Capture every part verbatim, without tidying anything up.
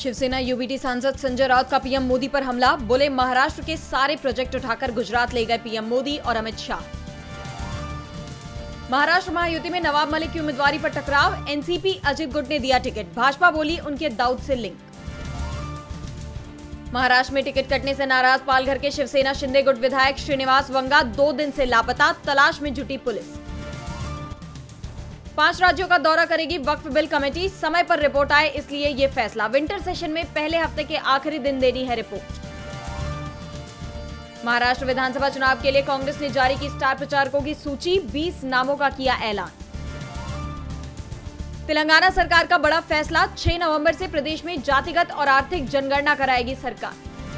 Shiv Sena UBT सांसद संजय राउत का PM Modi पर हमला, बोले महाराष्ट्र के सारे प्रोजेक्ट उठाकर गुजरात ले गए पीएम मोदी और अमित शाह। महाराष्ट्र महायुति में नवाब मलिक की उम्मीदवारी पर टकराव, एनसीपी अजित गुट ने दिया टिकट, भाजपा बोली उनके दाऊद से लिंक। महाराष्ट्र में टिकट कटने से नाराज पालघर के शिवसेना शिंदे गुट विधायक श्रीनिवास वंगा दो दिन से लापता, तलाश में जुटी पुलिस। पांच राज्यों का दौरा करेगी वक्फ बिल कमेटी, समय पर रिपोर्ट आए इसलिए ये फैसला। विंटर सेशन में पहले हफ्ते के आखिरी दिन देनी है रिपोर्ट। महाराष्ट्र विधानसभा चुनाव के लिए कांग्रेस ने जारी की स्टार प्रचारकों की सूची, बीस नामों का किया ऐलान। तेलंगाना सरकार का बड़ा फैसला, छह नवंबर से प्रदेश में जातिगत और आर्थिक जनगणना कराएगी सरकार।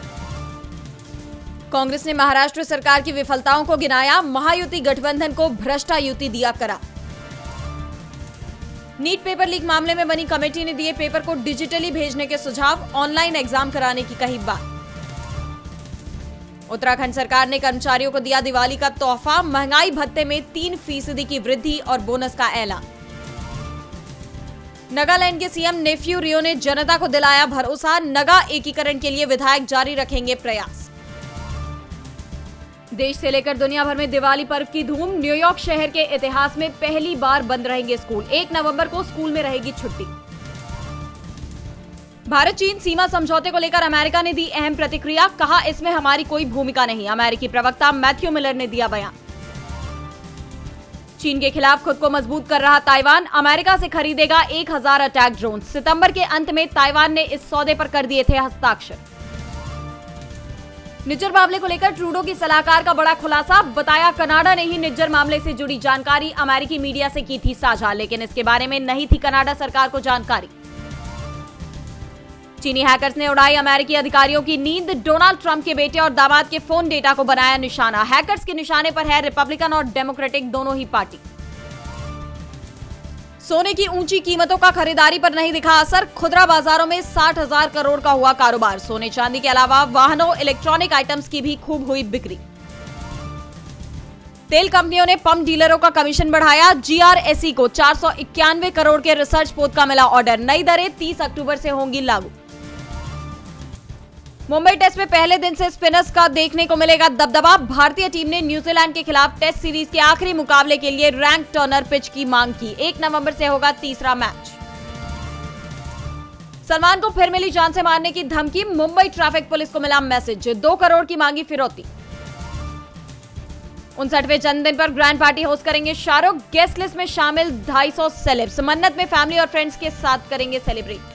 कांग्रेस ने महाराष्ट्र सरकार की विफलताओं को गिनाया, महायुति गठबंधन को भ्रष्टा युति दिया करा। नीट पेपर लीक मामले में बनी कमेटी ने दिए पेपर को डिजिटली भेजने के सुझाव, ऑनलाइन एग्जाम कराने की कही बात। उत्तराखंड सरकार ने कर्मचारियों को दिया दिवाली का तोहफा, महंगाई भत्ते में तीन फीसदी की वृद्धि और बोनस का ऐलान। नागालैंड के सीएम नेफ्यू रियो ने जनता को दिलाया भरोसा, नगा एकीकरण के लिए विधायक जारी रखेंगे प्रयास। देश से लेकर दुनिया भर में दिवाली पर्व की धूम, न्यूयॉर्क शहर के इतिहास में पहली बार बंद रहेंगे स्कूल, एक नवंबर को स्कूल में रहेगी छुट्टी। भारत चीन सीमा समझौते को लेकर अमेरिका ने दी अहम प्रतिक्रिया, कहा इसमें हमारी कोई भूमिका नहीं, अमेरिकी प्रवक्ता मैथ्यू मिलर ने दिया बयान। चीन के खिलाफ खुद को मजबूत कर रहा ताइवान, अमेरिका से खरीदेगा एक हजार अटैक ड्रोन, सितंबर के अंत में ताइवान ने इस सौदे पर कर दिए थे हस्ताक्षर। निज्जर मामले को लेकर ट्रूडो की सलाहकार का बड़ा खुलासा, बताया कनाडा ने ही निज्जर मामले से जुड़ी जानकारी अमेरिकी मीडिया से की थी साझा, लेकिन इसके बारे में नहीं थी कनाडा सरकार को जानकारी। चीनी हैकर्स ने उड़ाई अमेरिकी अधिकारियों की नींद, डोनाल्ड ट्रंप के बेटे और दामाद के फोन डेटा को बनाया निशाना, हैकर्स के निशाने पर है रिपब्लिकन और डेमोक्रेटिक दोनों ही पार्टी। सोने की ऊंची कीमतों का खरीदारी पर नहीं दिखा असर, खुदरा बाजारों में साठ हजार करोड़ का हुआ कारोबार, सोने चांदी के अलावा वाहनों, इलेक्ट्रॉनिक आइटम्स की भी खूब हुई बिक्री। तेल कंपनियों ने पंप डीलरों का कमीशन बढ़ाया, जीआरएसई को चार सौ इक्यानवे करोड़ के रिसर्च पोत का मिला ऑर्डर, नई दरें तीस अक्टूबर से होंगी लागू। मुंबई टेस्ट में पहले दिन से स्पिनर्स का देखने को मिलेगा दबदबा, भारतीय टीम ने न्यूजीलैंड के खिलाफ टेस्ट सीरीज के आखिरी मुकाबले के लिए रैंक टर्नर पिच की मांग की, एक नवंबर से होगा तीसरा मैच। सलमान को फिर मिली जान से मारने की धमकी, मुंबई ट्रैफिक पुलिस को मिला मैसेज, दो करोड़ की मांगी फिरौती। उनसठवें जन्मदिन पर ग्रैंड पार्टी होस्ट करेंगे शाहरुख, गेस्ट लिस्ट में शामिल ढाई सौ सेलेब्स, मन्नत में फैमिली और फ्रेंड्स के साथ करेंगे सेलिब्रेट।